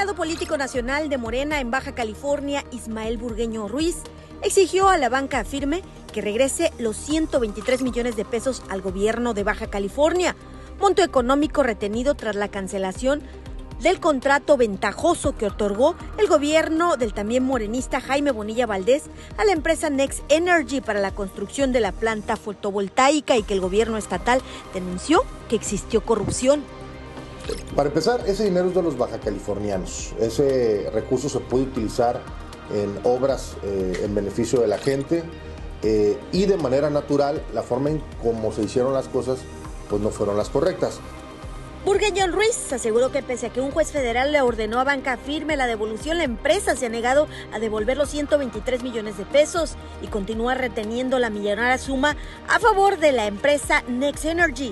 delegado político nacional de Morena en Baja California, Ismael Burgueño Ruiz, exigió a la banca Afirme que regrese los 123 millones de pesos al gobierno de Baja California, monto económico retenido tras la cancelación del contrato ventajoso que otorgó el gobierno del también morenista Jaime Bonilla Valdés a la empresa Next Energy para la construcción de la planta fotovoltaica y que el gobierno estatal denunció que existió corrupción. Para empezar, ese dinero es de los bajacalifornianos. Ese recurso se puede utilizar en obras en beneficio de la gente y de manera natural, la forma en cómo se hicieron las cosas pues no fueron las correctas. Burgueño Ruiz aseguró que pese a que un juez federal le ordenó a Banca Afirme la devolución, la empresa se ha negado a devolver los 123 millones de pesos y continúa reteniendo la millonaria suma a favor de la empresa Next Energy.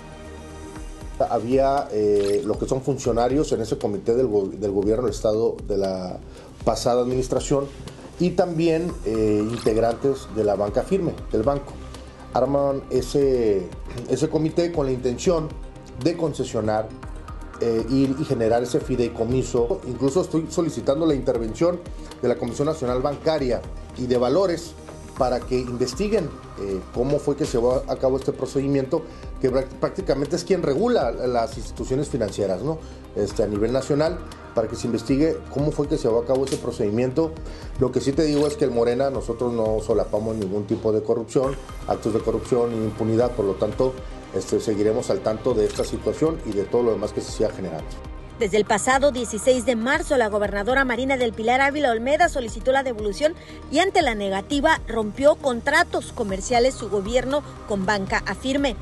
Había lo que son funcionarios en ese comité del gobierno del estado de la pasada administración y también integrantes de la Banca Afirme, del banco. Arman ese comité con la intención de concesionar y generar ese fideicomiso. Incluso estoy solicitando la intervención de la Comisión Nacional Bancaria y de Valores para que investiguen cómo fue que se llevó a cabo este procedimiento, que prácticamente es quien regula las instituciones financieras, ¿no? A nivel nacional, para que se investigue cómo fue que se llevó a cabo ese procedimiento. Lo que sí te digo es que el Morena, nosotros no solapamos ningún tipo de corrupción, actos de corrupción ni impunidad, por lo tanto, seguiremos al tanto de esta situación y de todo lo demás que se siga generando. Desde el pasado 16 de marzo, la gobernadora Marina del Pilar Ávila Olmeda solicitó la devolución y ante la negativa rompió contratos comerciales su gobierno con Banca Afirme.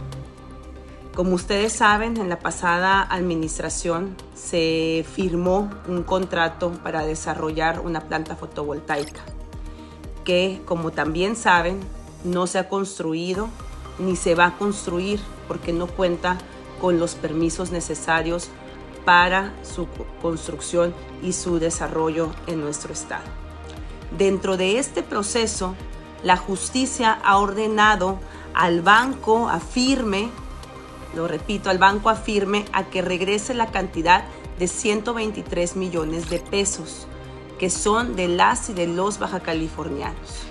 Como ustedes saben, en la pasada administración se firmó un contrato para desarrollar una planta fotovoltaica que, como también saben, no se ha construido ni se va a construir porque no cuenta con los permisos necesarios para su construcción y su desarrollo en nuestro estado. Dentro de este proceso, la justicia ha ordenado al Banco Afirme, lo repito, al Banco Afirme, a que regrese la cantidad de 123 millones de pesos, que son de las y de los bajacalifornianos.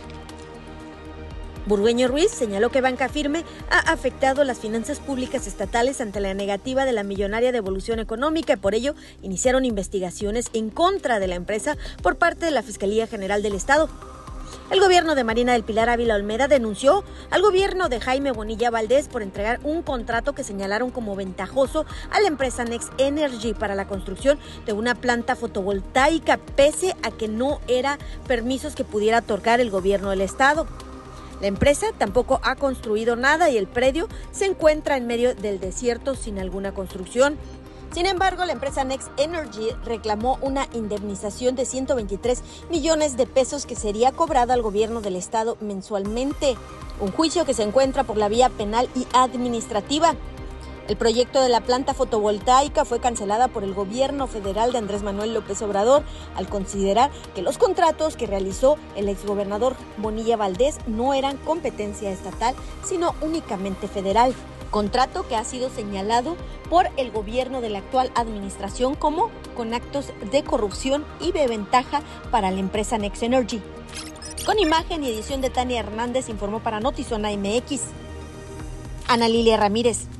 Burgueño Ruiz señaló que Banca Afirme ha afectado las finanzas públicas estatales ante la negativa de la millonaria devolución económica y por ello iniciaron investigaciones en contra de la empresa por parte de la Fiscalía General del Estado. El gobierno de Marina del Pilar Ávila Olmeda denunció al gobierno de Jaime Bonilla Valdés por entregar un contrato que señalaron como ventajoso a la empresa Next Energy para la construcción de una planta fotovoltaica, pese a que no era permisos que pudiera otorgar el gobierno del estado. La empresa tampoco ha construido nada y el predio se encuentra en medio del desierto sin alguna construcción. Sin embargo, la empresa Next Energy reclamó una indemnización de 123 millones de pesos que sería cobrada al gobierno del estado mensualmente, un juicio que se encuentra por la vía penal y administrativa. El proyecto de la planta fotovoltaica fue cancelada por el gobierno federal de Andrés Manuel López Obrador al considerar que los contratos que realizó el exgobernador Bonilla Valdés no eran competencia estatal, sino únicamente federal. Contrato que ha sido señalado por el gobierno de la actual administración como con actos de corrupción y de ventaja para la empresa Next Energy. Con imagen y edición de Tania Hernández, informó para Notizona MX, Ana Lilia Ramírez.